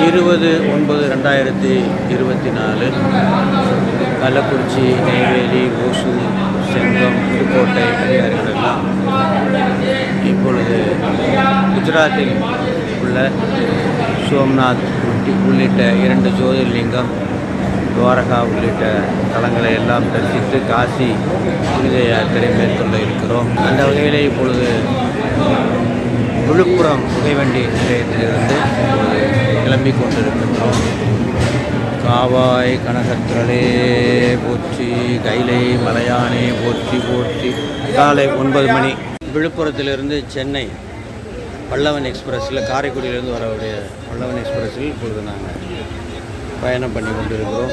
20/9/2024 கள்ளக்குறிச்சி, நெய்வேலி, ஓசூர், செங்கம், புதுக்கோட்டை அதிகாரிகள் எல்லாம் இப்பொழுது குஜராத்தில் உள்ள சோம்நாத் உள்ளிட்ட 2 ஜோதிர்லிங்கம், துவாரகா உள்ளிட்ட தலங்களை எல்லாம் தரிசித்து காசி புனித யாத்திரை மேற்கொள்ள இருக்கிறோம். அந்த வகையில் இப்பொழுது விழுப்புரம் புகைவண்டி நிலையத்திலிருந்து கிளம்பி கொண்டிருக்கின்றோம். காவாய் கனகத்திரளே போற்றி, கைலை மலையானே போற்றி போற்றி. காலை 9 மணி விழுப்புரத்திலிருந்து சென்னை பல்லவன் எக்ஸ்பிரஸில், காரைக்குடியிலிருந்து வரக்கூடிய பல்லவன் எக்ஸ்பிரஸில் இப்பொழுது நாங்கள் பயணம் பண்ணி கொண்டிருக்கிறோம்.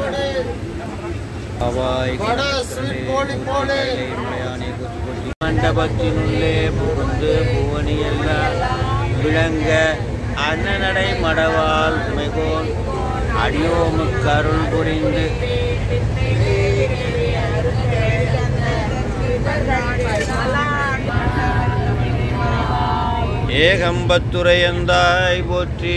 காவாய் கனகத்திரளே கைலை மலையானே போற்றி போற்றி. மண்டபத்தினுள்ளே புகுந்து புவனியெல்லாம் விளங்க அன்னநடை மடவால் மிகோன் அடியோமுக்கு அருள் புரிந்து ஏகம்பத்துரையந்தாய் போற்றி,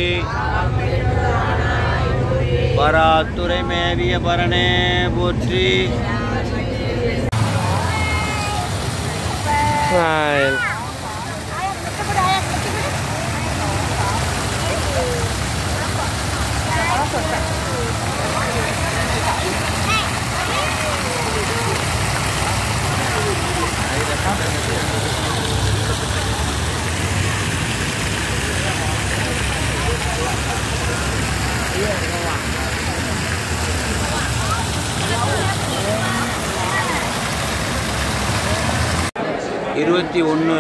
பராத்துரை மேவிய பரணே போற்றி. இருபத்தி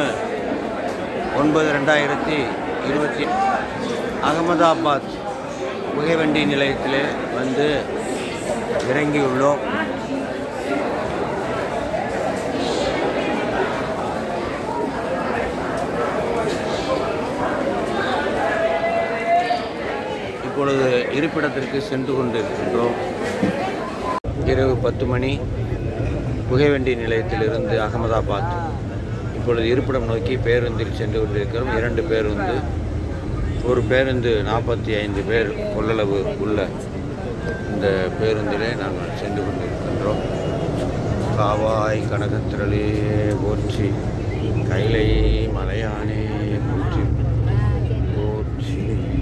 1/9/2020 அகமதாபாத் புகைவண்டி நிலையத்தில் வந்து இறங்கியுள்ளோம். இப்பொழுது இருப்பிடத்திற்கு சென்று கொண்டிருக்கின்றோம். இரவு 10 மணி புகைவண்டி நிலையத்திலிருந்து அகமதாபாத் இப்பொழுது இருப்பிடம் நோக்கி பேருந்தில் சென்று கொண்டிருக்கிறோம். 2 பேருந்து, ஒரு பேருந்து 45 பேர் கொள்ளளவு உள்ள இந்த பேருந்திலே நாங்கள் சென்று கொண்டிருக்கின்றோம். காவாய் கனகத்திரளே போற்றி, கைலை மலையானே போற்றி போற்றி.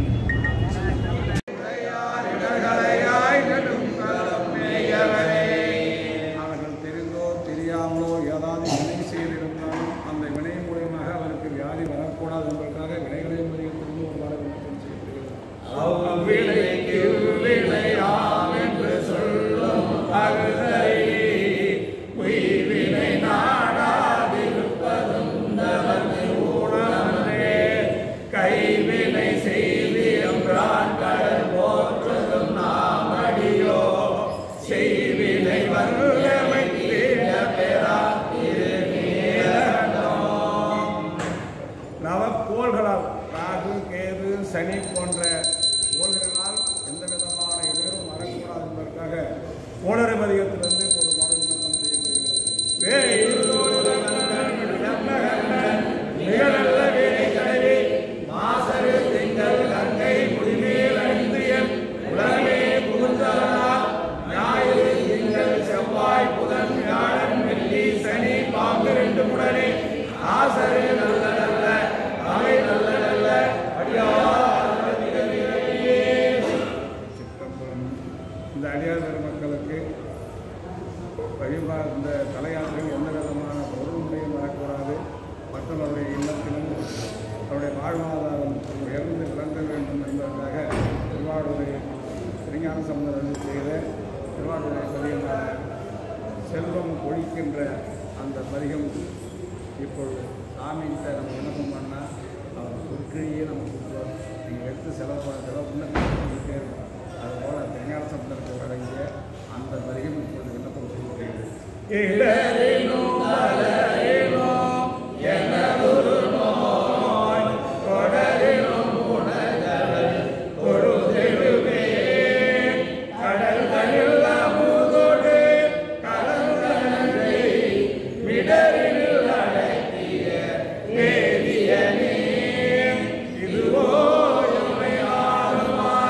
நவக்கோள்களால் ராகு, கேது, சனி போன்ற கோள்களால் எந்த விதமான இடையூறும் வரக்கூடாது என்பதற்காக கோளறு பதிகத்திலிருந்து ஒரு பாடல் விண்ணப்பம் செய்யப்படுகிறது. மாசரு திங்கள் கங்கை முடிமேல் அணிந்து என் உலகமே புகுந்ததனால் ஞாயிறு திங்கள் செவ்வாய் புதன் வியாழன் வெள்ளி சனி பாம்பு 2 உடனே ஆசரு நல்ல நல்ல அவை நல்ல நல்ல இந்த அடியார் பெருமக்களுக்கு வழிபாடு இந்த தலையாற்றில் எந்த விதமான பொருளுடையும் வரக்கூடாது. மற்றவருடைய இல்லத்திலும் அவருடைய வாழ்வாதாரம் உயர்ந்து விளங்க வேண்டும் என்பதற்காக திருவாரூரை திருஞான சம்பந்தர் செய்த திருவாரூரை பதிகமான செல்வம் கொழிக்கின்ற அந்த பதிகம் இப்பொழுது சாமிகிட்ட நம்ம விண்ணப்பம் பண்ணால் அவர் பொருட்களையே நம்ம கொடுக்குறோம். நீங்கள் எடுத்து செலவு பண்ணிட்டே இருக்கோம். அதுபோல் திருஞான சம்பந்தருக்கு வழங்கிய அந்த பதிகம் இப்பொழுது விண்ணப்பம் செய்கிறது. இதுவோ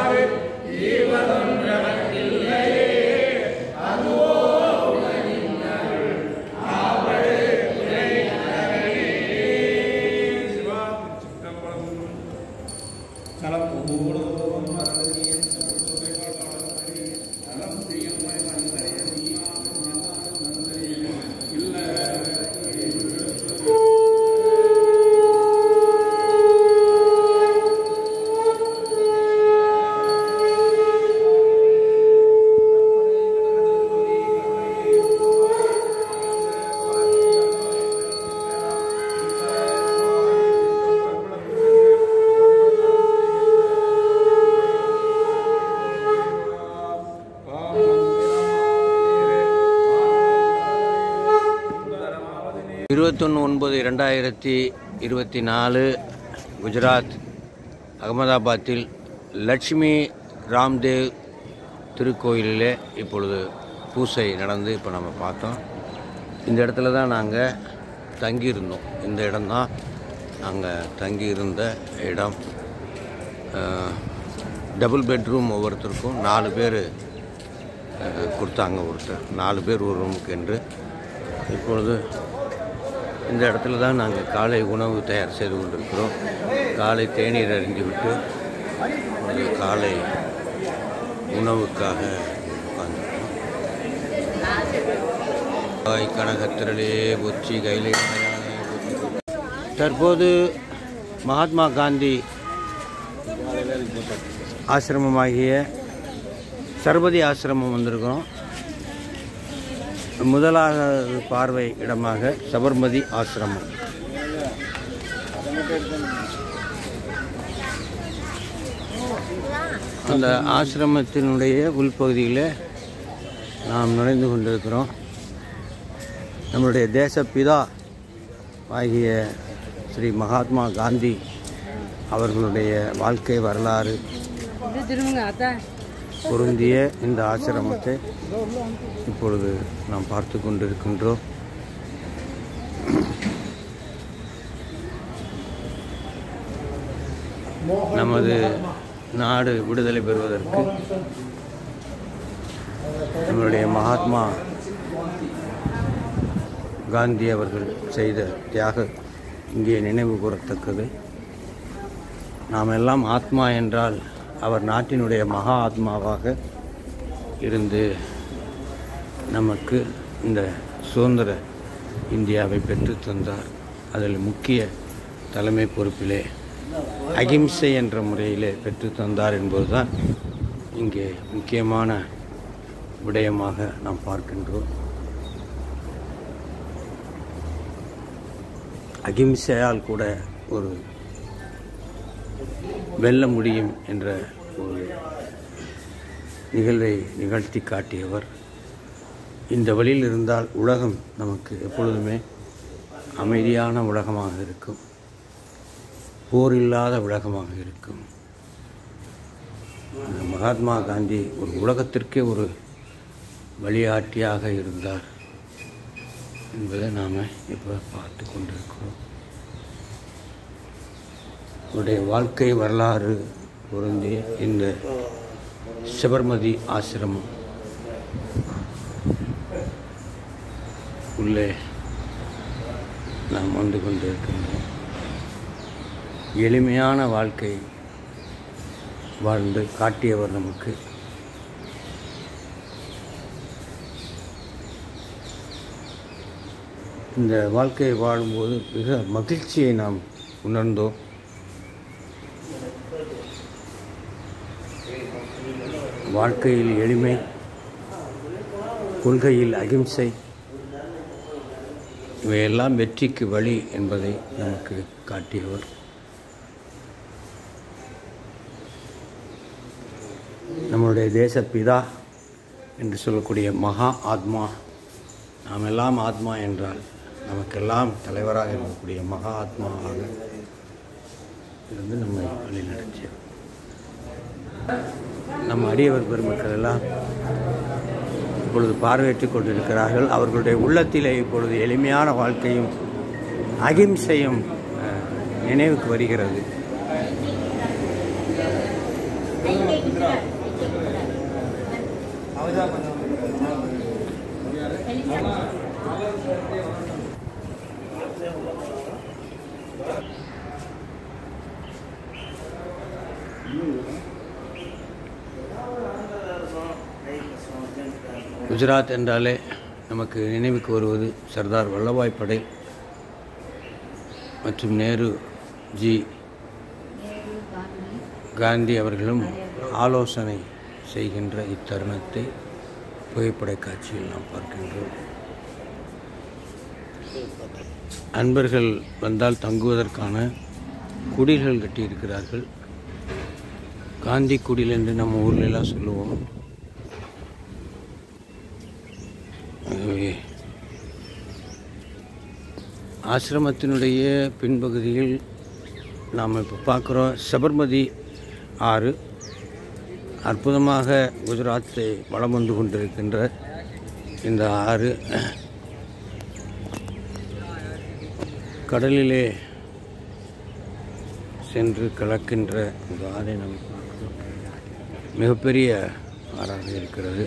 21/9/2024 குஜராத் அகமதாபாத்தில் லட்சுமி ராம்தேவ் திருக்கோயிலிலே இப்பொழுது பூசை நடந்து இப்போ நம்ம பார்த்தோம். இந்த இடத்துல தான் நாங்கள் தங்கியிருந்தோம். இந்த இடம்தான் நாங்கள் தங்கியிருந்த இடம். டபுள் பெட்ரூம் ஒவ்வொருத்தருக்கும் 4 பேர் கொடுத்தாங்க. ஒருத்தர் 4 பேர் ஒரு ரூமுக்கு என்று. இப்பொழுது இந்த இடத்துல தான் நாங்கள் காலை உணவு தயார் செய்து கொண்டிருக்கிறோம். காலை தேநீர் அருந்திவிட்டு ஒரு காலை உணவுக்காக உட்கார்ந்துருக்கோம். கனகத்திரளே உச்சி கையிலே. தற்போது மகாத்மா காந்தி ஆசிரமமாகிய சர்வதி ஆசிரமம் வந்திருக்கிறோம். முதலாவது பார்வை இடமாக சபர்மதி ஆசிரமம். அந்த ஆசிரமத்தினுடைய உள்பகுதியில் நாம் நுழைந்து கொண்டிருக்கிறோம். நம்முடைய தேசப்பிதா ஆகிய ஸ்ரீ மகாத்மா காந்தி அவர்களுடைய வாழ்க்கை வரலாறு பொருந்திய இந்த ஆசிரமத்தை இப்பொழுது நாம் பார்த்து கொண்டிருக்கின்றோம். நமது நாடு விடுதலை பெறுவதற்கு நம்முடைய மகாத்மா காந்தி அவர்கள் செய்த தியாகம் இங்கே நினைவு கூறத்தக்கது. நாம் எல்லாம் ஆத்மா என்றால் அவர் நாட்டினுடைய மகா ஆத்மாவாக இருந்து நமக்கு இந்த சுதந்திர இந்தியாவை பெற்று தந்தார். அதில் முக்கிய தலைமை பொறுப்பிலே அகிம்சை என்ற முறையிலே பெற்று தந்தார் என்பதுதான் இங்கே முக்கியமான விடயமாக நாம் பார்க்கின்றோம். அகிம்சையால் கூட ஒரு வெல்ல முடியும் என்ற ஒரு நிகழ்வை நிகழ்த்தி காட்டியவர். இந்த வழியில் இருந்தால் உலகம் நமக்கு எப்பொழுதுமே அமைதியான உலகமாக இருக்கும், போர் இல்லாத உலகமாக இருக்கும். அந்த மகாத்மா காந்தி ஒரு உலகத்திற்கே ஒரு வழிகாட்டியாக இருந்தார் என்பதை நாம் இப்போ பார்த்து கொண்டிருக்கிறோம். அவருடைய வாழ்க்கை வரலாறு பொருந்திய இந்த சபர்மதி ஆசிரமம் உள்ளே நாம் வந்து கொண்டிருக்கின்றோம். எளிமையான வாழ்க்கை வாழ்ந்து காட்டியவர் நமக்கு. இந்த வாழ்க்கையை வாழும்போது மிக மகிழ்ச்சியை நாம் உணர்ந்தோம். வாழ்க்கையில் எளிமை, கொள்கையில் அகிம்சை, இவையெல்லாம் வெற்றிக்கு வழி என்பதை நமக்கு காட்டியவர். நம்முடைய தேசப்பிதா என்று சொல்லக்கூடிய மகா ஆத்மா, நாம் எல்லாம் ஆத்மா என்றால் நமக்கெல்லாம் தலைவராக இருக்கக்கூடிய மகா ஆத்மாவாக இருந்து நம்மை வழிநடத்தியவர். நம் அடியவர் பெருமக்கள் எல்லாம் இப்பொழுது பார்வையிட்டுக் கொண்டிருக்கிறார்கள். அவர்களுடைய உள்ளத்திலே இப்பொழுது எளிமையான வாழ்க்கையும் அகிம்சையும் நினைவுக்கு வருகிறது. குஜராத் என்றாலே நமக்கு நினைவுக்கு வருவது சர்தார் வல்லபாய் படேல் மற்றும் நேருஜி காந்தி அவர்களும் ஆலோசனை செய்கின்ற இத்தருணத்தை புகைப்பட காட்சியில் நாம் பார்க்கின்றோம். அன்பர்கள் வந்தால் தங்குவதற்கான குடில்கள் கட்டியிருக்கிறார்கள். காந்தி குடில் என்று நம்ம ஊர்லெல்லாம் சொல்லுவோம். ஆசிரமத்தினுடைய பின்பகுதியில் நாம் இப்போ பார்க்குறோம் சபர்மதி ஆறு. அற்புதமாக குஜராத்தை வலம் வந்து கொண்டிருக்கின்ற இந்த ஆறு கடலிலே சென்று கலக்கின்ற இந்த ஆறை நாம் பார்க்கிறோம். மிகப்பெரிய ஆறாக இருக்கிறது.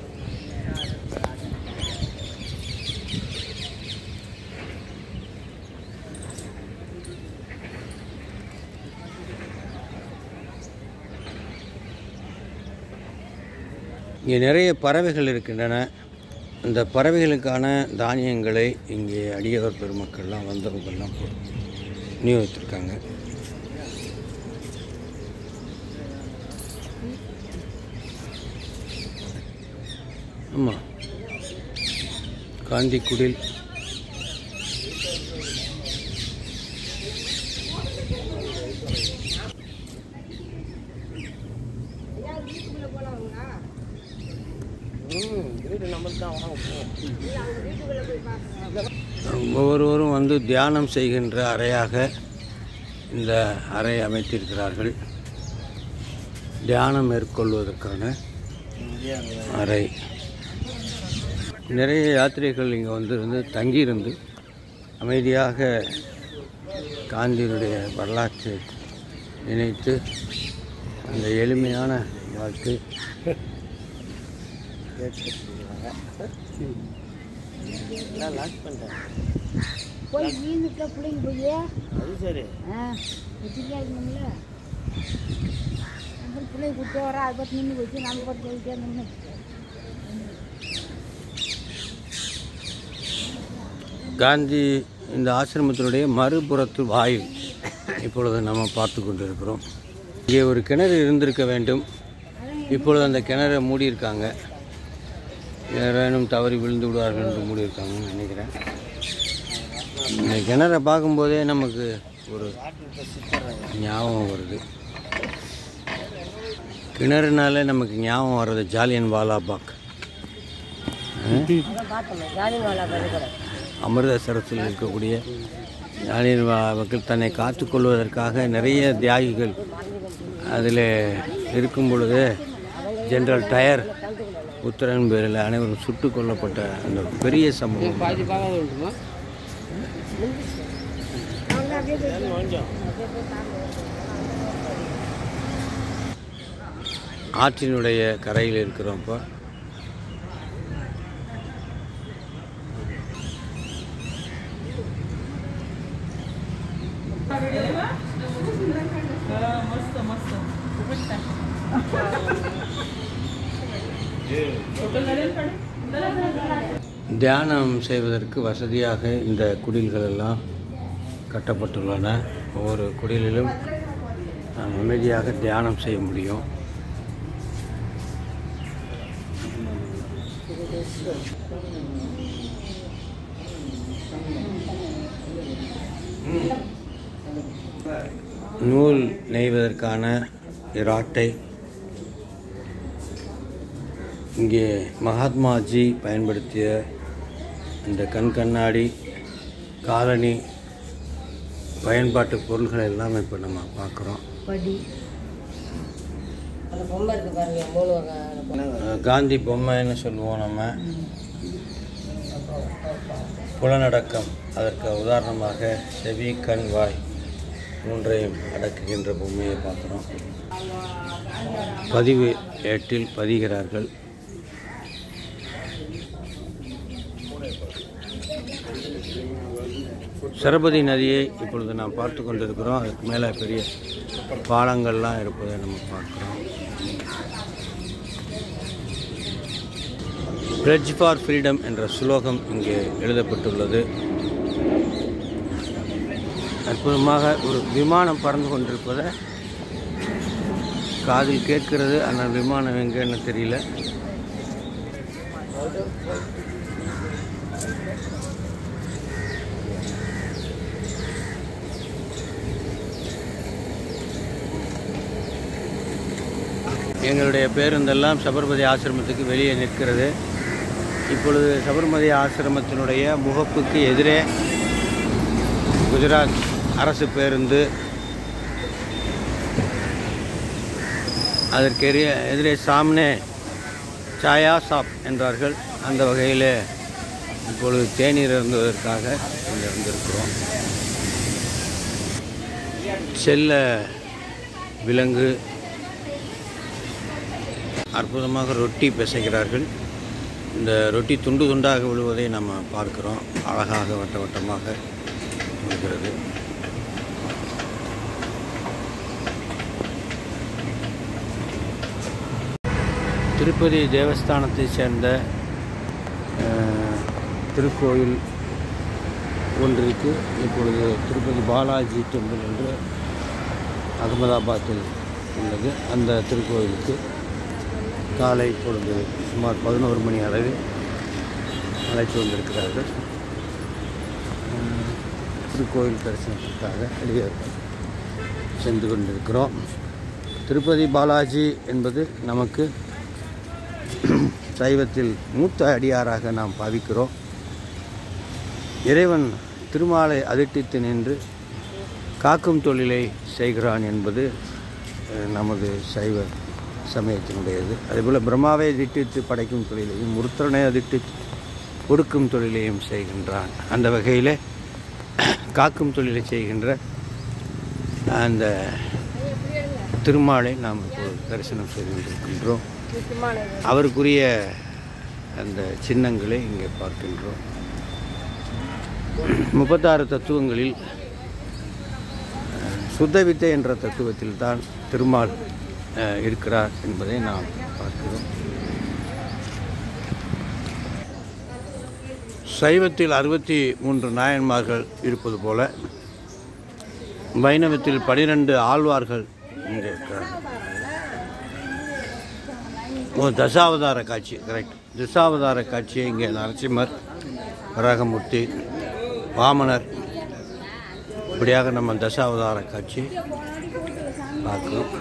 இங்கே நிறைய பறவைகள் இருக்கின்றன. அந்த பறவைகளுக்கான தானியங்களை இங்கே அடியவர் பெருமக்கள்லாம் வந்தவங்கெல்லாம் விநியோகித்திருக்காங்க. ஆமாம், காந்தி குடில். ஒவ்வொருவரும் வந்து தியானம் செய்கின்ற அறையாக இந்த அறை அமைத்திருக்கிறார்கள். தியானம் மேற்கொள்வதற்கான அறை. நிறைய யாத்திரைகள் இங்கே வந்திருந்து தங்கியிருந்து அமைதியாக காந்தியினுடைய வரலாற்றை நினைத்து அந்த எளிமையான வாழ்க்கை போய் மீனுக்கு பிள்ளைங்க போய் அது சரி வச்சுருக்காங்கல்ல பிள்ளைங்க கொடுத்து வர அதை பற்றி நின்று வச்சு நம்ம பற்றி போயிட்டே இருந்தோம்னு. காந்தி இந்த ஆசிரமத்தினுடைய மறுபுறத்து வாயில் இப்பொழுது நம்ம பார்த்து கொண்டிருக்கிறோம். இங்கே ஒரு கிணறு இருந்திருக்க வேண்டும். இப்பொழுது அந்த கிணறை மூடியிருக்காங்க. யாரேனும் தவறி விழுந்து விடுவார்கள் என்று மூடியிருக்காங்கன்னு நினைக்கிறேன். இந்த கிணறை பார்க்கும்போதே நமக்கு ஒரு ஞாபகம் வருது. கிணறுனாலே நமக்கு ஞாபகம் வர்றது ஜாலியன் வாலாபாக். அமிர்தசரஸில் இருக்கக்கூடிய ஜாலியன் வாலாபாக்கில் தன்னை காத்துக்கொள்வதற்காக நிறைய தியாகிகள் அதில் இருக்கும் பொழுது ஜெனரல் டயர் உத்தரன் பேரில் அனைவரும் சுட்டு கொல்லப்பட்ட அந்த பெரிய சம்பவம். ஆற்றினுடைய கரையில் இருக்கிறோம். இப்போ தியானம் செய்வதற்கு வசதியாக இந்த குடில்கள் எல்லாம் கட்டப்பட்டுள்ளன. ஒவ்வொரு குடிலிலும் நாம் அமைதியாக தியானம் செய்ய முடியும். நூல் நெய்வதற்கான இராட்டை. இங்கே மகாத்மாஜி பயன்படுத்திய இந்த கண்ணாடி, காலணி பயன்பாட்டு பொருள்கள் எல்லாம் இப்போ நம்ம பார்க்குறோம். காந்தி பொம்மைன்னு சொல்லுவோம் நம்ம. புலனடக்கம் அதற்கு உதாரணமாக செவி, கண், வாய் மூன்றையும் அடக்குகின்ற பொம்மையை பார்க்குறோம். பதிவு ஏட்டில் பதிகிறார்கள். சரபதி நதியை இப்பொழுது நாம் பார்த்து கொண்டிருக்கிறோம். அதுக்கு மேலே பெரிய பாலங்கள்லாம் இருப்பதை நம்ம பார்க்குறோம். பிளட்ஜ் ஃபார் ஃப்ரீடம் என்ற சுலோகம் இங்கே எழுதப்பட்டுள்ளது. அற்புதமாக ஒரு விமானம் பறந்து கொண்டிருப்பதை காதில் கேட்கிறது. ஆனால் விமானம் எங்கன்னு தெரியல. எங்களுடைய பேருந்தெல்லாம் சபர்மதி ஆசிரமத்துக்கு வெளியே நிற்கிறது. இப்பொழுது சபர்மதி ஆசிரமத்தினுடைய முகப்புக்கு எதிரே குஜராத் அரசு பேருந்து, அதற்கு எதிரே சாம்னே சாயா ஷாப் என்றார்கள். அந்த வகையில் இப்பொழுது தேநீர் இருந்ததற்காக இங்கே வந்திருக்கிறோம். செல்ல விலங்கு அற்புதமாக ரொட்டி பிசைக்கிறார்கள். இந்த ரொட்டி துண்டு துண்டாக விழுவதை நம்ம பார்க்கிறோம். அழகாக வட்ட வட்டமாக இருக்கிறது. திருப்பதி தேவஸ்தானத்தை சேர்ந்த திருக்கோயில் ஒன்றிற்கு இப்பொழுது திருப்பதி பாலாஜி டெம்பிள் என்று அகமதாபாத்தில் உள்ளது. அந்த திருக்கோயிலுக்கு காலை பொழுது சுமார் 11 மணி அளவில் அழைத்து வந்திருக்கிறார்கள். திருக்கோயில் தரிசனத்திற்காக வெளியே சென்று கொண்டிருக்கிறோம். திருப்பதி பாலாஜி என்பது நமக்கு சைவத்தில் மூத்த அடியாராக நாம் பாவிக்கிறோம். இறைவன் திருமாலை அதிர்ட்டித்து நின்று காக்கும் தொழிலை செய்கிறான் என்பது நமது சைவ சமயத்தினுடையது. அதேபோல் பிரம்மாவை திட்டித்து படைக்கும் தொழிலையும் முருத்தனை அதிர்ட்டித்து ஒடுக்கும் தொழிலையும் செய்கின்றான். அந்த வகையில் காக்கும் தொழிலை செய்கின்ற அந்த திருமாலை நாம் இப்போது தரிசனம் செய்து கொண்டிருக்கின்றோம். அவருக்குரிய அந்த சின்னங்களை இங்கே பார்க்கின்றோம். 36 தத்துவங்களில் சுத்தவித்தை என்ற தத்துவத்தில் தான் திருமால் இருக்கிறார் என்பதை நாம் பார்க்கிறோம். சைவத்தில் 63 நாயன்மார்கள் இருப்பது போல வைணவத்தில் 12 ஆழ்வார்கள் இங்கே இருக்கிறார்கள். தசாவதார காட்சி, கரெக்ட், தசாவதார காட்சியை இங்கே நரசிம்மர், வராகமூர்த்தி, வாமனர், இப்படியாக நம்ம தசாவதார காட்சி பார்க்கிறோம்.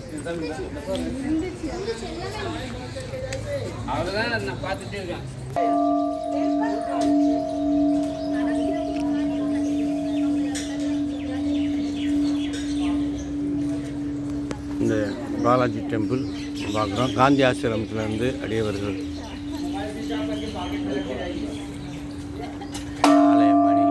இந்த பாலாஜி டெம்பிள் பார்க்குறோம். காந்தி ஆசிரமத்திலிருந்து அடியவர்கள் ஆலயமணி,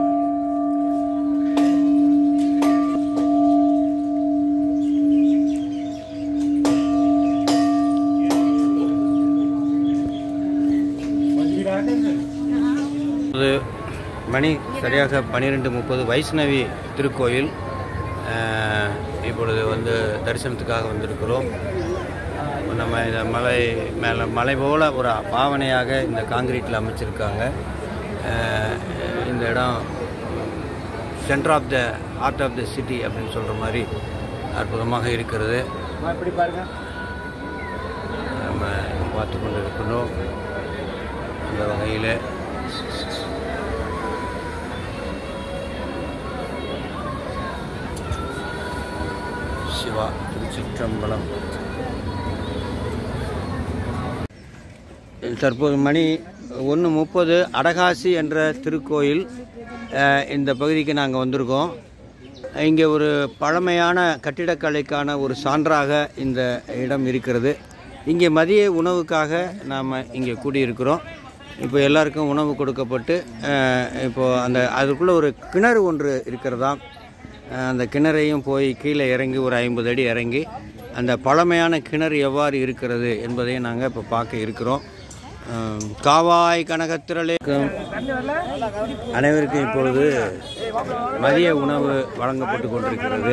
மணி சரியாக 12:30 வைஷ்ணவி திருக்கோயில் இப்பொழுது வந்து தரிசனத்துக்காக வந்திருக்கிறோம். நம்ம இந்த மலை மேலே மலை போல் ஒரு பாவனையாக இந்த காங்கிரீட்டில் அமைச்சிருக்காங்க. இந்த இடம் centre of the heart of the city அப்படின்னு சொல்கிற மாதிரி அற்புதமாக இருக்கிறது. இப்படி பாருங்க, நம்ம பார்த்து கொண்டு இருக்கணும். அந்த வகையில் சிவா திருச்சிற்றம்பலம். தற்போது மணி 1:30. அடகாசி என்ற திருக்கோயில் இந்த பகுதிக்கு நாங்கள் வந்திருக்கோம். இங்கே ஒரு பழமையான கட்டிடக்கலைக்கான ஒரு சான்றாக இந்த இடம் இருக்கிறது. இங்கே மதிய உணவுக்காக நாம் இங்கே கூடியிருக்கிறோம். இப்போ எல்லாருக்கும் உணவு கொடுக்கப்பட்டு இப்போது அதுக்குள்ளே ஒரு கிணறு ஒன்று இருக்கிறதாம். அந்த கிணறையும் போய் கீழே இறங்கி ஒரு 50 அடி இறங்கி அந்த பழமையான கிணறு எவ்வாறு இருக்கிறது என்பதை நாங்கள் இப்போ பார்க்க இருக்கிறோம். காவாய் கனகத்திரளே அனைவருக்கும் இப்பொழுது மதிய உணவு வழங்கப்பட்டு கொண்டிருக்கிறது.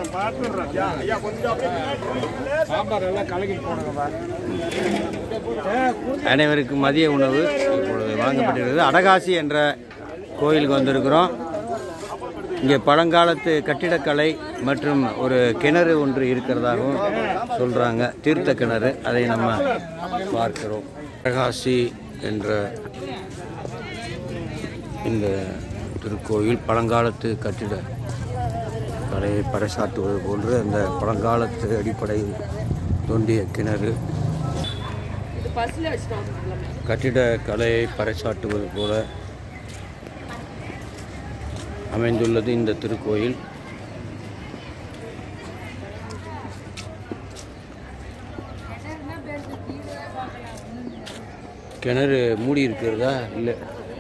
அனைவருக்கும் மதிய உணவு இப்பொழுது வழங்கப்பட்டிருக்கிறது. அடகாசி என்ற கோயிலுக்கு வந்திருக்கிறோம். இங்கே பழங்காலத்து கட்டிடக்கலை மற்றும் ஒரு கிணறு ஒன்று இருக்கிறதாகவும் சொல்கிறாங்க, தீர்த்த கிணறு. அதை நம்ம பார்க்கிறோம். அடகாசி என்ற இந்த திருக்கோயில் பழங்காலத்து கட்டிட கலையை பறைசாற்றுவது போன்று அந்த பழங்காலத்து அடிப்படையில் தோண்டிய கிணறு கட்டிட கலையை பறைசாற்றுவது போல அமைந்துள்ளது இந்த திருக்கோயில். கிணறு மூடி இருக்கிறதா? இல்லை,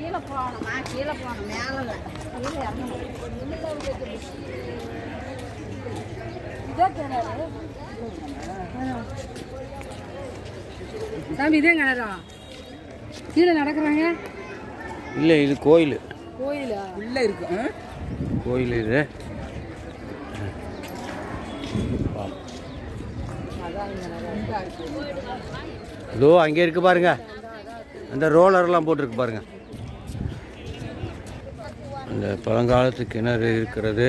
இதே கிணறா? கீழே நடக்கிறாங்க. இல்லை, இது கோயில். கோயிலா? உள்ள இருக்கு கோயில். இது இதோ அங்கே இருக்கு பாருங்க, அந்த ரோலர்லாம் போட்டிருக்கு பாருங்க. அந்த பழங்காலத்து கிணறு இருக்கிறது.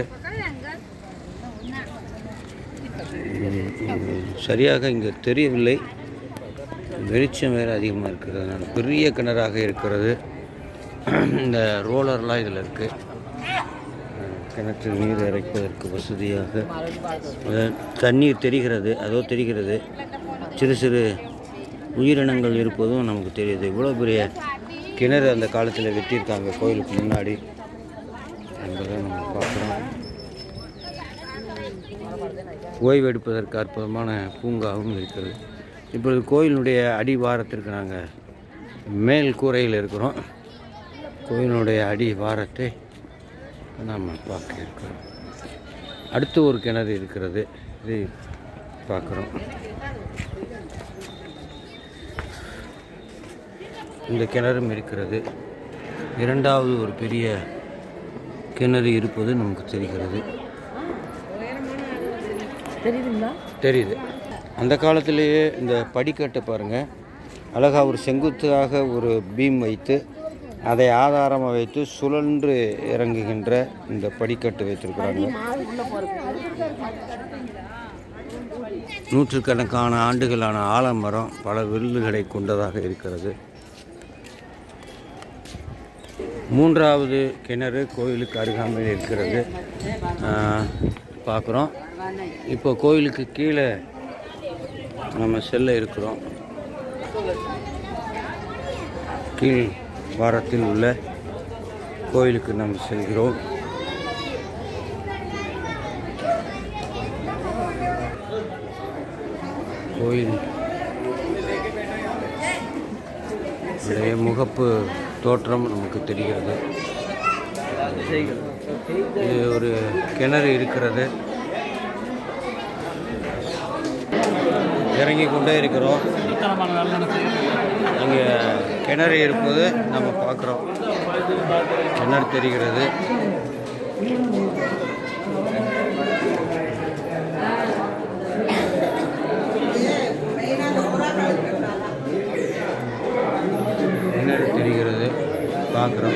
சரியாக இங்கே தெரியவில்லை, வெளிச்சம் வேறு அதிகமாக இருக்கிறதுனால. பெரிய கிணறாக இருக்கிறது. இந்த ரோலர்லாம் இதில் இருக்குது. கிணற்றில் நீர் இறைப்பதற்கு வசதியாக தண்ணீர் தெரிகிறது, அதோ தெரிகிறது. சிறு சிறு உயிரினங்கள் இருப்பதும் நமக்கு தெரியுது. இவ்வளோ பெரிய கிணறு அந்த காலத்தில் வெட்டியிருக்காங்க கோயிலுக்கு முன்னாடி என்பதை நம்ம பார்க்குறோம். ஓய்வு எடுப்பதற்கு அற்புதமான பூங்காவும் இருக்கிறது. இப்பொழுது கோயிலுடைய அடிவாரத்திற்கு நாங்கள் மேல் கூரையில் இருக்கிறோம். கோயிலுடைய அடிவாரத்தை நாம் பார்க்க இருக்கிறோம். அடுத்து ஒரு கிணறு இருக்கிறது, இதை பார்க்குறோம். இந்த கிணறும் இருக்கிறது. இரண்டாவது ஒரு பெரிய கிணறு இருப்பது நமக்கு தெரிகிறது. தெரியுது. அந்த காலத்திலேயே இந்த படிக்கட்டை பாருங்கள், அழகாக ஒரு செங்குத்தாக ஒரு பீம் வைத்து அதை ஆதாரமாக வைத்து சுழன்று இறங்குகின்ற இந்த படிக்கட்டு வைத்திருக்கிறாங்க. நூற்றுக்கணக்கான ஆண்டுகளான ஆலமரம் பல வில்லுகளை கொண்டதாக இருக்கிறது. மூன்றாவது கிணறு கோயிலுக்கு அருகாமையில் இருக்கிறது பார்க்குறோம். இப்போ கோயிலுக்கு கீழே நம்ம செல்ல இருக்கிறோம். கீழ் வாரத்தில் உள்ள கோயிலுக்கு நாம் செல்கிறோம். கோயில் முகப்பு தோற்றம் நமக்கு தெரிகிறது. இது ஒரு கிணறு இருக்கிறது. இறங்கி கொண்டே இருக்கிறோம். இங்கே கிணறு இருப்பது நம்ம பார்க்குறோம். கிணறு தெரிகிறது. கிணறு தெரிகிறது, பார்க்குறோம்.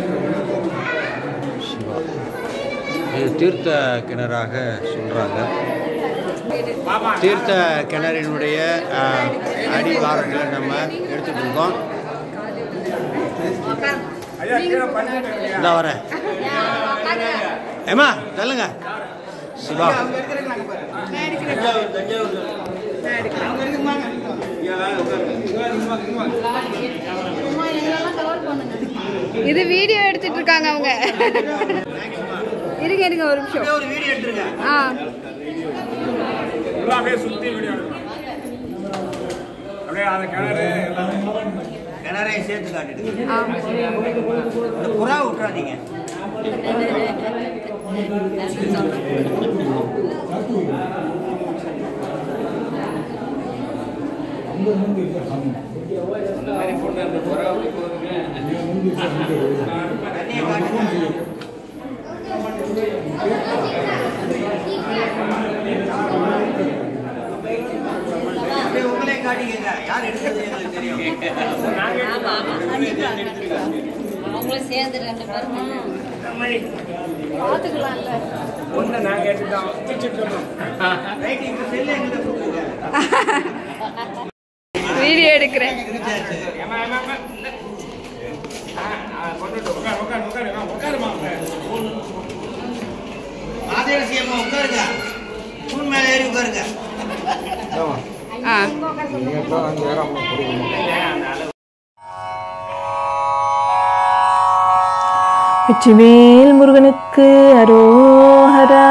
சிவா, இது தீர்த்த கிணறாக சொல்கிறாங்க. தீர்த்த கிணறினுடைய அடிவாரத்தில் நம்ம எடுத்துகிட்டு இருக்கோம். இந்த வரேன் ஏமா சொல்லுங்க. சிவா, இது வீடியோ எடுத்துட்டு இருக்காங்க அவங்க. இருங்க இருங்க ஒரு நிமிஷம். அப்படியே சுத்தி வீடியோ அப்படியே அந்த கிணறை சேர்த்து காட்டிடுங்க. புறா விட்டுறாதீங்க. அவங்களும் சேர்ந்து ரெண்டு பேரும் பார்த்துக்கலாம்ல. வீடியோ எடுக்கிறேன். வெற்றிவேல் முருகனுக்கு அரோஹரா.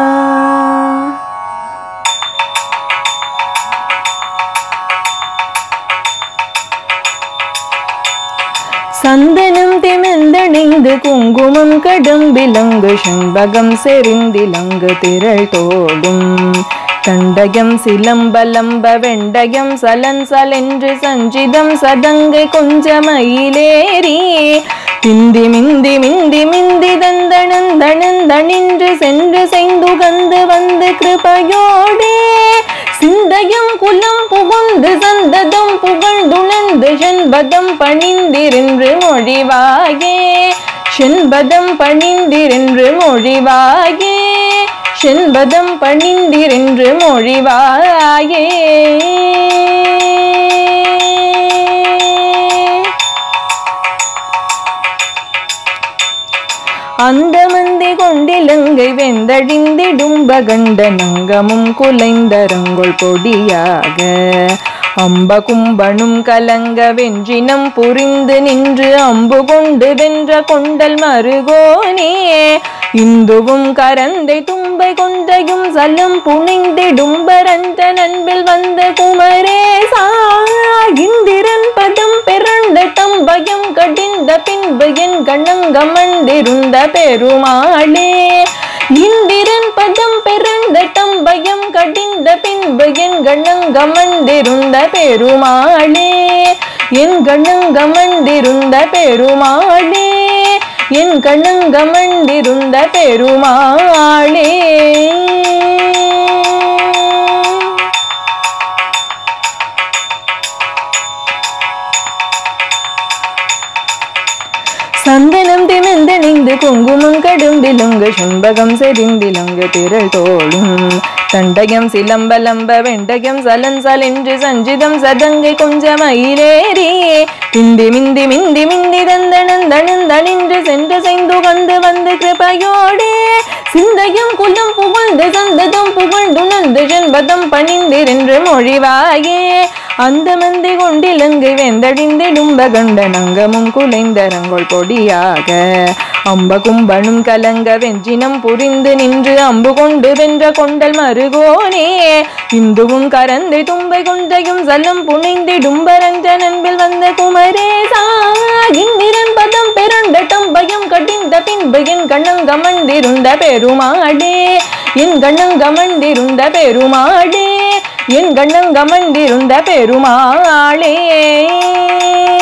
சந்தனம் திமிழ்ந்தணிந்து குங்குமம் கடம்பிலங்கு செண்பகம் செறிந்திலங்கு திரள் தோடும் தண்டயம் சிலம்பலம்ப வெண்டயம் சலன் சலென்று சஞ்சிதம் சதங்கை கொஞ்சமயிலேறி திந்தி மிந்தி மிந்தி மிந்தி தந்தனந்தனந்தனின்று சென்று செய்துகந்து வந்து கிருபையோடே சிந்தையும் குலம் புகுந்து சந்ததம் புகழ்ந்துணர்ந்து செண்பதம் பணிந்திரென்று மொழிவாயே செண்பதம் பணிந்திரென்று மொழிவாயே செண்பதம் பணிந்திரென்று மொழிவாயே. அந்த மந்தி கொண்டிலங்கை வெந்தடிந்திடும்பகண்ட நங்கமும் குலைந்தரங்கொள் பொடியாக அம்ப கும்பனும் கலங்க வெஞ்சினம் புரிந்து நின்று அம்பு கொண்டு வென்ற கொண்டல் மருகோனே இந்துவும் கரந்தை தும்பை கொண்டையும் சலம் புனைந்திடும்பரந்த நண்பில் வந்த குமரேசா இந்திரன் பதம் பிறந்த தம்பயம் கடிந்த பின்பு என் கண்ணங்கமண்டிருந்த பெருமாளே இந்திரன் பதம் பிறந்த தம்பயம் கடிந்த பின்பு என் கண்ணங்கமண்டிருந்த பெருமாளே என் கண்ணங்கமண்டிருந்த பெருமாளே என் கண்ணங்கமண்டிருந்த பெருமாளே. சந்தனம் திமிழ்ந்தணிந்து குங்குமம் கடும்பிலங்கு செண்பகம் செறிந்திலங்கு திரள் தோடும் தண்டயம் சிலம்பலம்ப வெண்டயம் சலன் சலென்று சஞ்சிதம் சதங்கை கொஞ்சமயிலேறி திந்தி மிந்தி மிந்தி மிந்தி தந்தனந்தனந்தனின்று சென்று செய்துகந்து வந்து கிருபையோடே சிந்தையும் குலம் புகழ்ந்து சந்ததம் புகழ்ந்துணர்ந்து செண்பதம் பணிந்திரென்று மொழிவாயே அந்த மந்தி கொண்டிலங்கை வெந்தடிந்திடும்பகண்ட நங்கமும் குலைந்தரங்கொள் பொடியாக அம்ப கும்பனும் கலங்க வெஞ்சினம் புரிந்து நின்று அம்பு கொண்டு வென்ற கொண்டல் மருகோனே இந்துவும் கரந்தை தும்பை கொண்டையும் சலம் புனைந்திடும்பரஞ்ச நண்பில் வந்த குமரேசா இந்திரன் பதம் பிறண்ட தம்பயம் கடிந்த பின்பு என் கண்ணங்கமண்டிருந்த பெருமாடே என் கண்ணங்கமண்டிருந்த பெருமாடே என் கண்ணங்கமண்டிருந்த பெருமாளே.